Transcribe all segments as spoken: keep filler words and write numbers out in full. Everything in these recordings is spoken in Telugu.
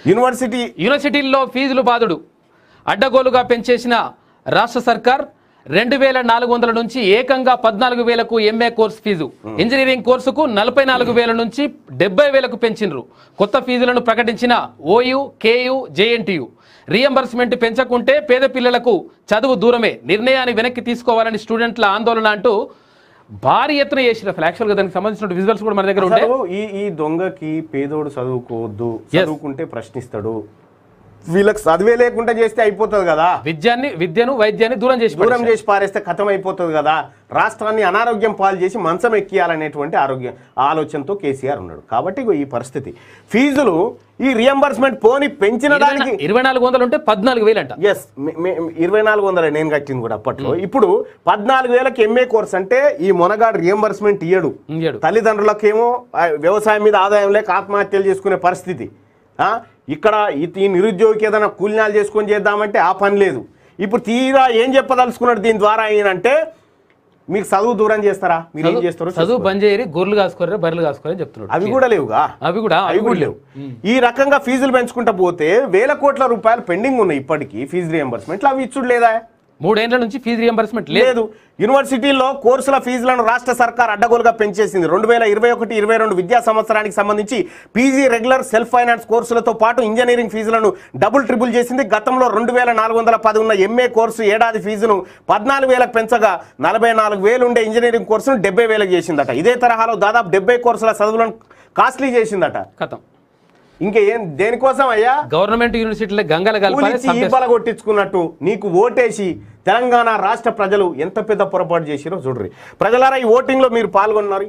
యూనివర్సిటీ యూనివర్సిటీల్లో ఫీజులు బాదుడు అడ్డగోలుగా పెంచేసిన రాష్ట్ర సర్కార్ రెండు వేల నాలుగు వందల నుంచి ఏకంగా పద్నాలుగు వేలకు ఎంఏ కోర్సు ఫీజు ఇంజనీరింగ్ కోర్సుకు నలభై నాలుగు వేల నుంచి డెబ్బై వేలకు పెంచినరు. కొత్త ఫీజులను ప్రకటించిన ఓయూ కేయూ జేఎన్టీయూ రీఎంబర్స్మెంట్ పెంచకుంటే పేద పిల్లలకు చదువు దూరమే, నిర్ణయాన్ని వెనక్కి తీసుకోవాలని స్టూడెంట్ల ఆందోళన అంటూ భారీ ఎత్తున చేసిన యాక్చువల్ గా దానికి సంబంధించిన విజువల్స్ కూడా మన దగ్గర ఉంటాయి. ఈ ఈ దొంగకి పేదోడు చదువుకోవద్దు, చదువుకుంటే ప్రశ్నిస్తాడు, వీళ్ళకి చదివే లేకుండా చేస్తే అయిపోతుంది కదా, విద్యాన్ని విద్యను వైద్యాన్ని దూరం చేసి దూరం చేసి పారేస్తే ఖతం అయిపోతుంది కదా, రాష్ట్రాన్ని అనారోగ్యం పాలు చేసి మంచం ఎక్కియాలనేటువంటి ఆరోగ్యం ఆలోచనతో కేసీఆర్ ఉన్నాడు. కాబట్టి ఈ పరిస్థితి ఫీజులు ఈ రియంబర్స్మెంట్ పోని పెంచిన దానికి ఇరవై నాలుగు వందలు ఉంటే పద్నాలుగు వేలు అంట. ఎస్ ఇరవై నాలుగు వందలు నేను కట్టింది కూడా అప్పట్లో. ఇప్పుడు పద్నాలుగు వేలకు ఎంఏ కోర్స్ అంటే ఈ మొనగాడు రియంబర్స్మెంట్ ఇయ్యడు. తల్లిదండ్రులకేమో వ్యవసాయం మీద ఆదాయం లేక ఆత్మహత్యలు చేసుకునే పరిస్థితి. ఇక్కడ ఈ నిరుద్యోగికి ఏదైనా కూలినాలు చేసుకొని చేద్దామంటే ఆ పని లేదు. ఇప్పుడు తీరా ఏం చెప్పదలుచుకున్నాడు దీని ద్వారా ఏంటంటే మీకు చదువు దూరం చేస్తారా, మీరు ఏం చేస్తారు, చదువు బంద్ చేయరు, గొర్రెలు కాసుకోరు, బర్రెలు కాసుకోరని చెప్తున్నాడు. అవి కూడా లేవుగా, అవి కూడా అవి కూడా లేవు. ఈ రకంగా ఫీజులు పెంచుకుంటా పోతే వేల కోట్ల రూపాయలు పెండింగ్ ఉన్నాయి ఇప్పటికీ ఫీజు రియంబర్స్మెంట్. అవి ఇచ్చుడు లేదా? మూడేళ్ల నుంచి ఫీజు రియంబర్స్మెంట్ లేదు. యూనివర్సిటీల్లో కోర్సుల ఫీజులను రాష్ట్ర సర్కార్ అడ్డగోలుగా పెంచేసింది. రెండు వేల ఇరవై ఒకటి ఇరవై రెండు విద్యా సంవత్సరానికి సంబంధించి పీజీ రెగ్యులర్ సెల్ఫ్ ఫైనాన్స్ కోర్సులతో పాటు ఇంజనీరింగ్ ఫీజులను డబుల్ ట్రిపుల్ చేసింది. గతంలో రెండు వేల నాలుగు వందల పది ఉన్న ఎంఏ కోర్సు ఏడాది ఫీజును పద్నాలుగు వేలకు పెంచగా నలభై నాలుగు వేలు ఉండే ఇంజనీరింగ్ కోర్సును డెబ్బై వేలకు చేసిందట. ఇదే తరహాలో దాదాపు డెబ్బై కోర్సుల చదువులను కాస్ట్లీ చేసిందట. కథం ఇంకా ఏం దేనికోసం అయ్యా? గవర్నమెంట్ యూనివర్సిటీలో గంగల ఈపల కొట్టించుకున్నట్టు నీకు ఓటేసి తెలంగాణ రాష్ట్ర ప్రజలు ఎంత పెద్ద పొరపాటు చేసిరో చూడ్రి. ప్రజలారా ఈ ఓటింగ్ లో మీరు పాల్గొన్నారు.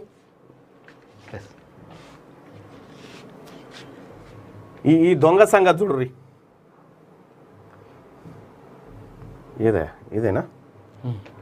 ఈ ఈ దొంగ సంగతి చూడ్రి. ఇదే ఇదేనా